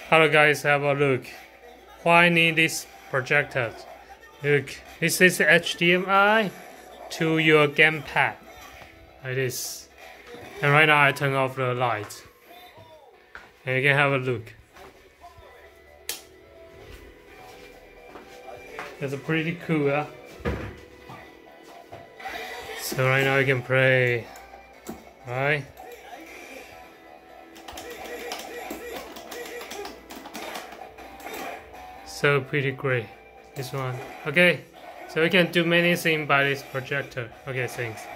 Hello guys, have a look. Why I need this projector? Look, this is HDMI to your gamepad. Like this. And right now I turn off the light. And you can have a look. It's pretty cool, huh? So right now you can play, right? So pretty great, this one. Okay, so you can do many things by this projector. Okay, thanks.